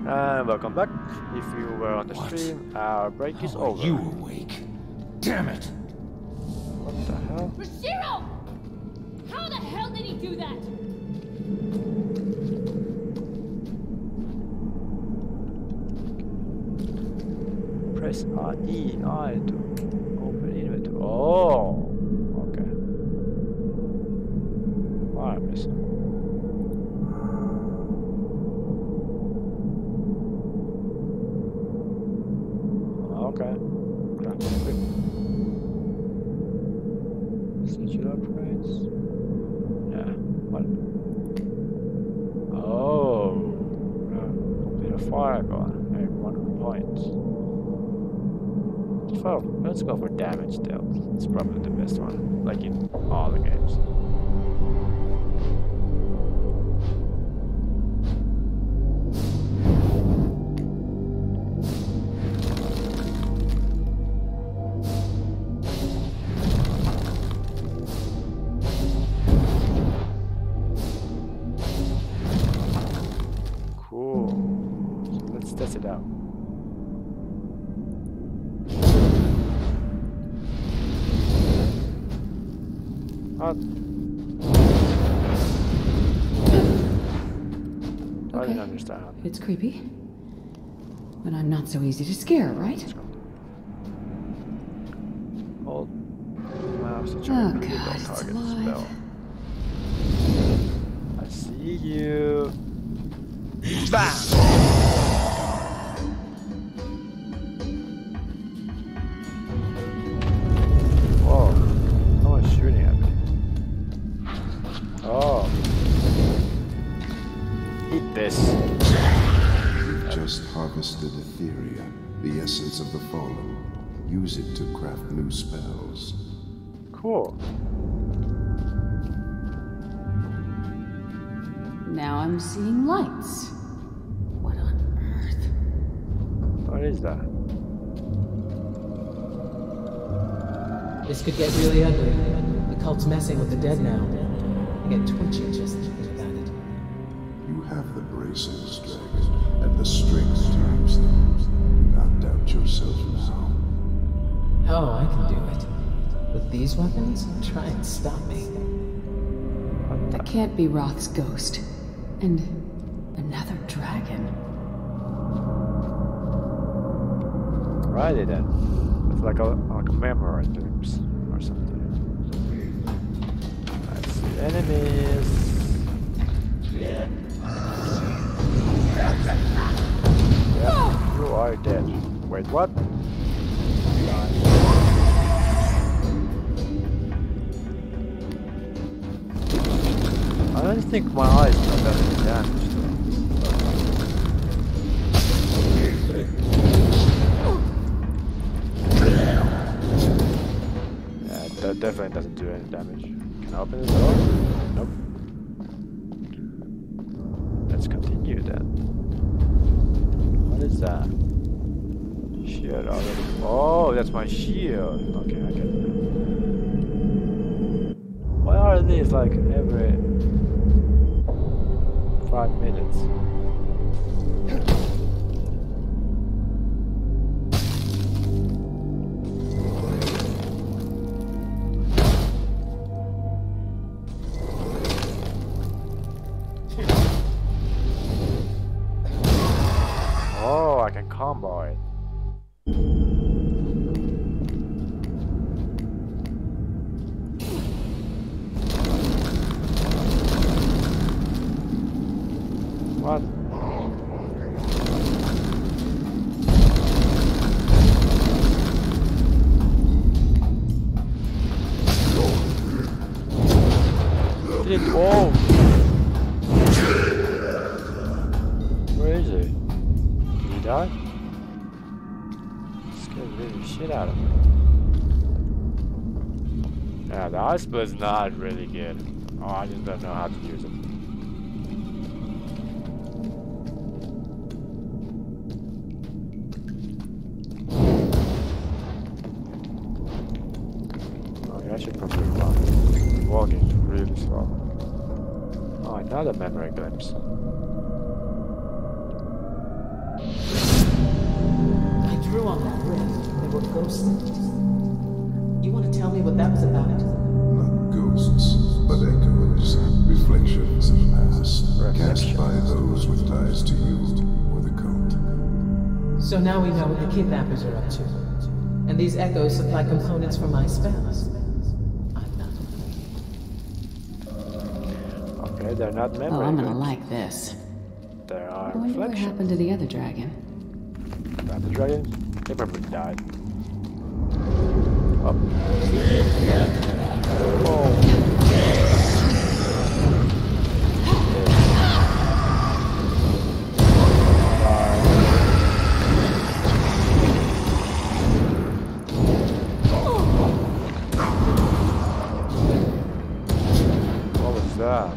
And welcome back. If you were on the stream, our break is over. You awake? Damn it! What the hell? Rashiro! How the hell did he do that? Press I to open inventory. Oh, okay. What am I missing? Okay. Sigil upgrades. Yeah. What? Oh. Complete a fire gun. Hey, 1 point. Let's go for damage dealt. It's probably the best one, like in all the games. Cool. So let's test it out. I didn't understand. It's creepy, but I'm not so easy to scare, right? Hold mouse to Oh target God, it's target alive. spell. I see you. Bam! Whoa! Someone's shooting at me. Oh! Eat this. You've just harvested Etheria, the essence of the Fallen. Use it to craft new spells. Cool. Now I'm seeing lights. What on earth? What is that? This could get really ugly. The cult's messing with the dead now. I get twitchy just thinking about it. You have the braces, Dragon, and the strength to use them. Do not doubt yourself now. Oh, I can do it. With these weapons, try and stop me. That can't be Roth's ghost. And another dragon. Righty then. It's like a memory glimpse or something. I see enemies. Yeah, you are dead. Wait, what? I don't think my eyes have done any damage to them. Yeah, that definitely doesn't do any damage. Can I open this door? Nope. Let's continue then. What is that? Shield already. Oh, that's my shield. Okay, I get it. Why are these like every 5 minutes? Oh, I can combo it. What? Did it? Oh! Where is he? Did he die? Scared really shit out of me. Yeah, the ice is not really good. Oh, I just don't know how to use it. I should probably run. Walking really slow. Oh, another memory glimpse. me what ghosts are. You want to tell me what that was about? Not ghosts, but echoes, reflections of past, cast by those with ties to you or the cult. So now we know what the kidnappers are up to. And these echoes supply components for my spells. I'm not afraid. Okay, they're not memory. Oh, I'm gonna goods. like this. There are I wonder what reflections. happened to the other dragon. Not the dragons? They probably died. Oh. What was that?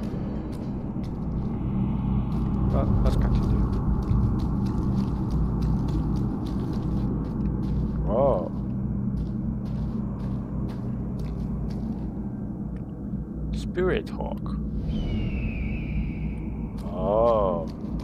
Well, let's continue. Whoa. Spirit Hawk. Oh.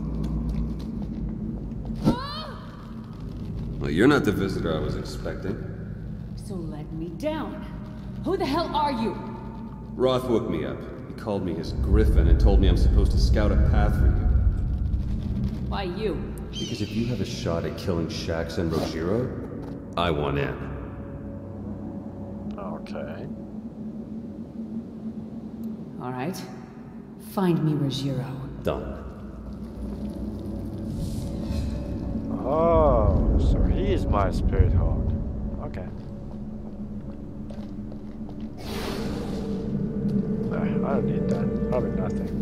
Well, you're not the visitor I was expecting. So let me down. Who the hell are you? Roth woke me up. He called me his griffin and told me I'm supposed to scout a path for you. Why you? Because if you have a shot at killing Shax and Rogiro, I want in. Okay. All right. Find me Rogiro. Done. Oh, so he is my Spirit Hawk. Okay. I don't need that. Probably nothing.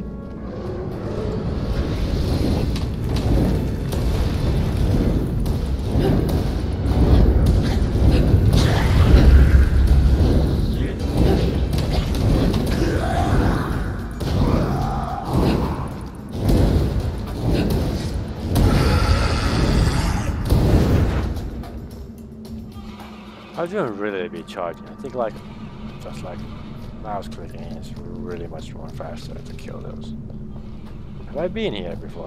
I shouldn't really be charging. I think like just like mouse clicking is really much more faster to kill those. Have I been here before?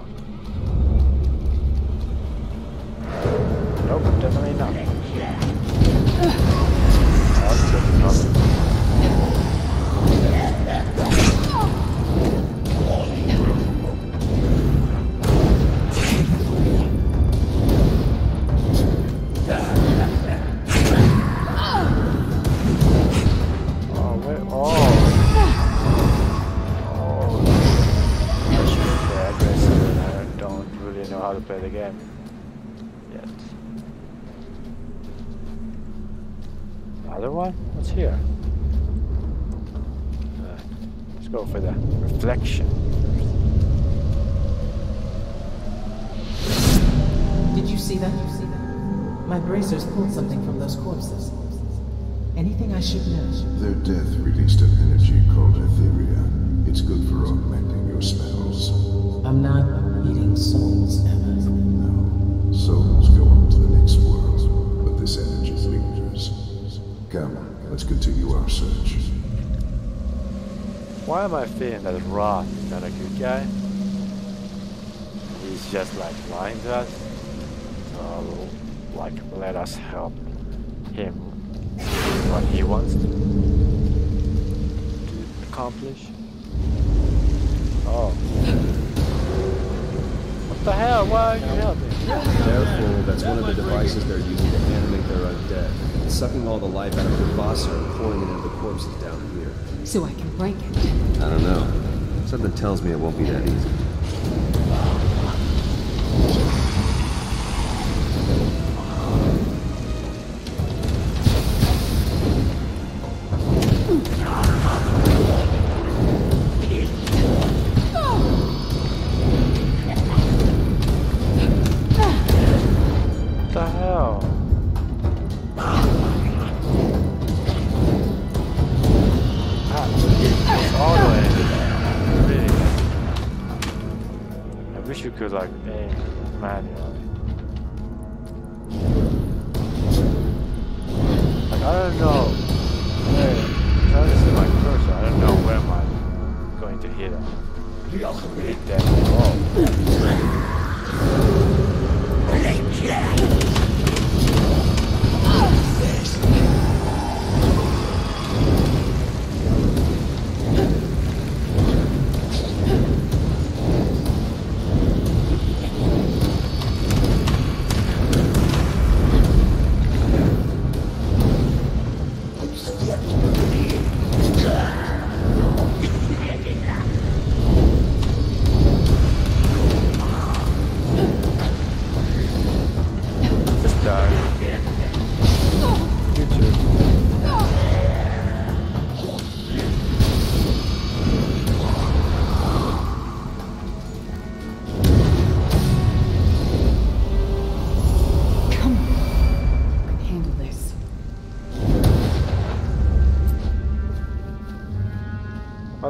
Nope, definitely not. That's definitely not. Play the game yet. Another one? What's here? Let's go for the reflection. Did you see that? My bracers pulled something from those corpses. Anything I should know? Their death released an energy called Etheria. It's good for augmenting your spells. I'm not eating souls, Emma. No. Souls go on to the next world, but this energy lingers. Come, let's continue our search. Why am I feeling that Roth is not a good guy? He's just like lying to us. So, like, let us help him what he wants to accomplish. Oh. What the hell? Why are you helping? Careful, that's one of the devices they're using to animate their undead. It's sucking all the life out of the Vasa and pouring it into the corpses down here. So I can break it. I don't know. Something tells me it won't be that easy. Could like aim manually. Like I don't know where. Trying to see my cursor. I don't know where am I going to hit him. Really dead. Oh.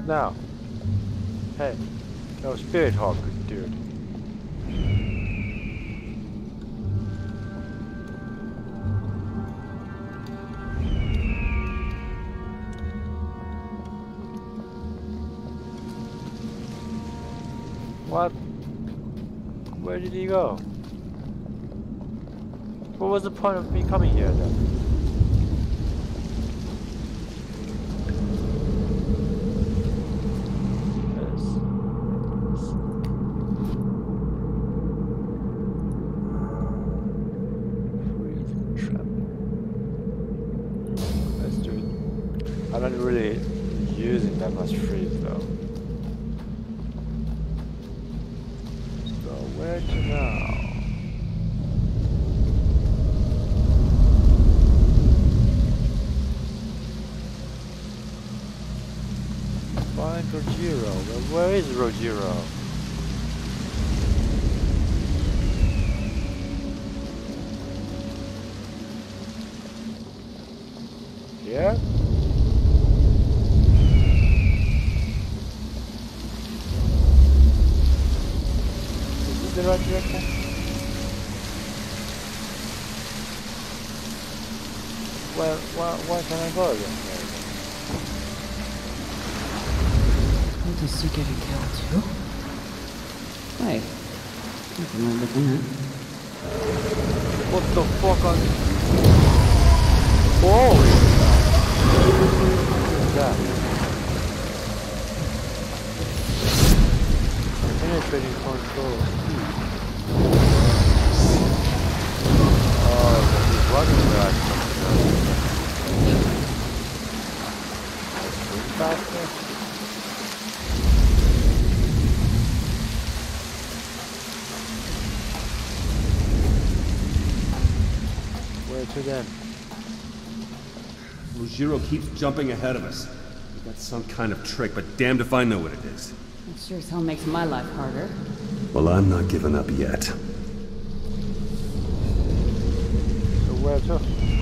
What now? Hey. No, Spirit Hawk, dude. What? Where did he go? What was the point of me coming here then? I'm not really using that much freeze though. So where to now? Find Rogiro. Well, where is Rogiro? Here? The right direction? Well, why can I go again? What does he get killed too? Wait, I remember that. What the fuck are you? Holy! What is that? Penetrating control. Oh, he's running back. Faster. Where to then? Rogiro keeps jumping ahead of us. That's some kind of trick, but damned if I know what it is. It sure as hell makes my life harder. Well, I'm not giving up yet. So where to?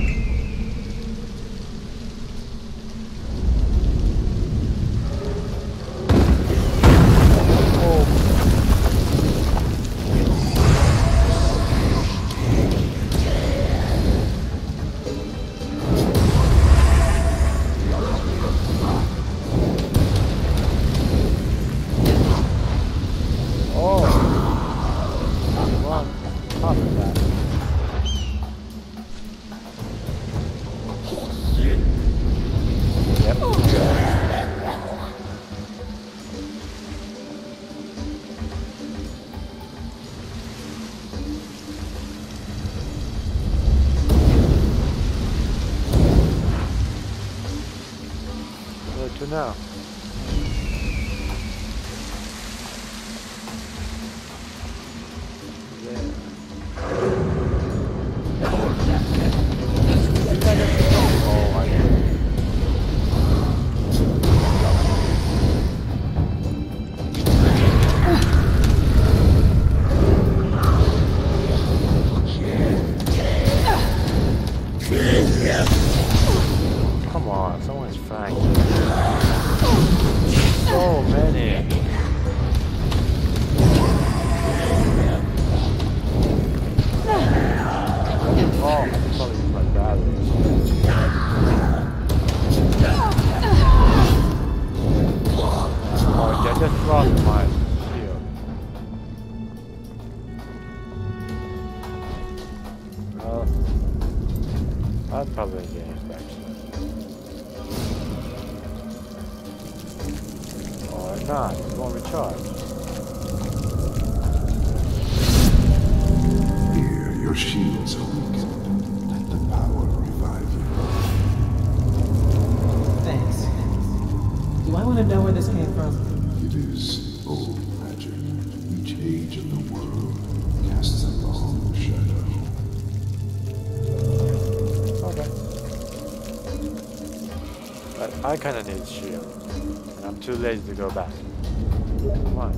To now. Come on, someone's frank. So many. Oh, probably my batteries. Oh, they just lost my shield. Well, I'm probably getting back soon. Or not, it won't recharge. Here, your shields are weakened. Let the power revive you. Thanks. Do I want to know where this came from? It is old magic. Each age of the world casts a long shadow. Okay. But I kinda need a shield. And I'm too lazy to go back. Come on.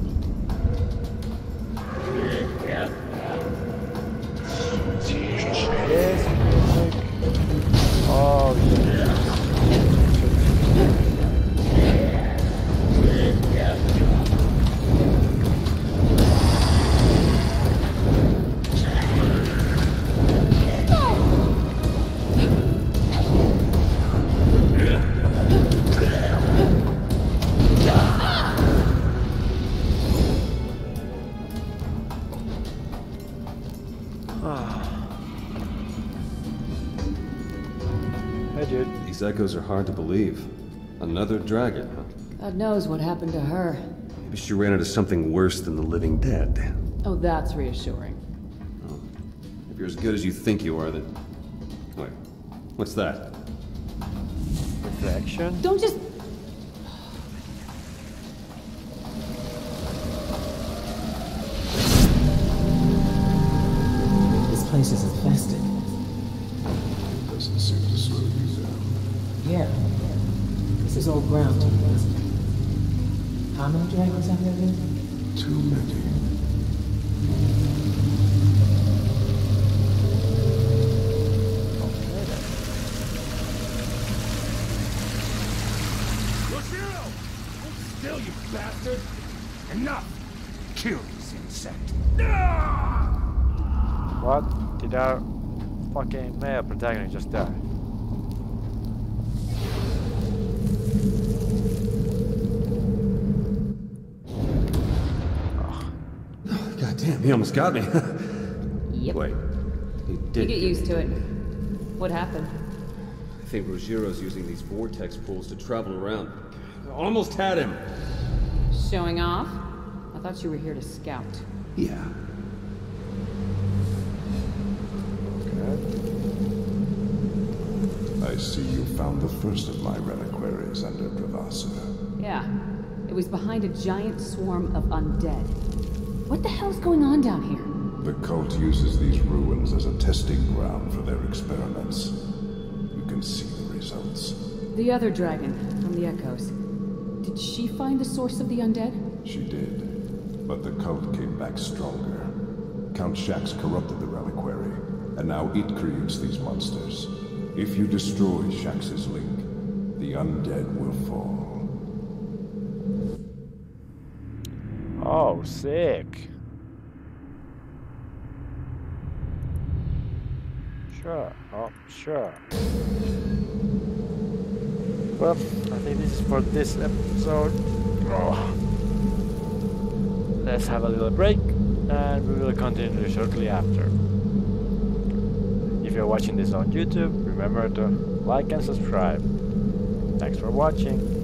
Yes, music. Oh, yeah. Hey, dude. These echoes are hard to believe. Another dragon, huh? God knows what happened to her. Maybe she ran into something worse than the living dead. Oh, that's reassuring. Oh. If you're as good as you think you are, then... Wait. What's that? Reflection? Don't just... This place is infested. Doesn't seem to slow you down. Yeah. This is old ground, isn't it? How many dragons have there been? Too many. Yoshiro! Hold still, you bastard! Enough! Kill this insect. What? Did our fucking male protagonist just die? God damn, he almost got me. Yep. Wait. He You did. get used to it. What happened? I think Rojiro's using these vortex pools to travel around. Almost had him. Showing off? I thought you were here to scout. Yeah. I see you found the first of my reliquaries under Pravasa. Yeah. It was behind a giant swarm of undead. What the hell's going on down here? The cult uses these ruins as a testing ground for their experiments. You can see the results. The other dragon from the Echoes. Did she find the source of the undead? She did, but the cult came back stronger. Count Shax corrupted the reliquary, and now it creates these monsters. If you destroy Shax's link, the undead will fall. Oh, sick. Sure. Oh, sure. Well, I think this is for this episode. Oh. Let's have a little break, and we will continue shortly after. If you're watching this on YouTube, remember to like and subscribe. Thanks for watching.